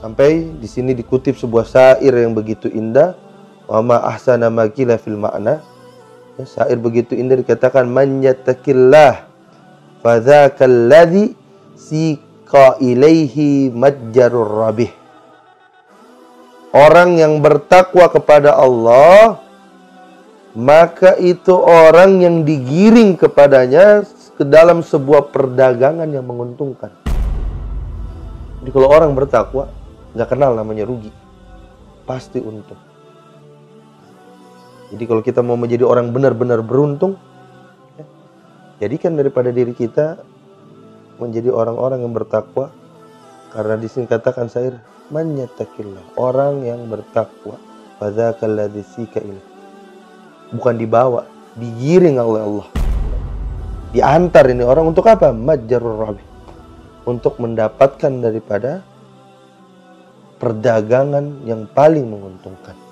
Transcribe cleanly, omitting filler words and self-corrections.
Sampai di sini dikutip sebuah syair yang begitu indah, wa ma ahsana ma qila fil ma'na. Ya, syair begitu indah dikatakan man yattaqillah fa dzakal ladzi siqa ilaihi majjarur rabih. Orang yang bertakwa kepada Allah, maka itu orang yang digiring kepadanya ke dalam sebuah perdagangan yang menguntungkan. Jadi kalau orang bertakwa, nggak kenal namanya rugi, pasti untung. Jadi kalau kita mau menjadi orang benar-benar beruntung, ya, jadikan daripada diri kita menjadi orang-orang yang bertakwa. Karena di sini katakan syair, man yattaqillah, orang yang bertakwa, fadzakal ladzi sika ilaihi. Bukan dibawa, digiring oleh Allah. Diantar ini orang untuk apa? Majjarur rabih. Untuk mendapatkan daripada perdagangan yang paling menguntungkan.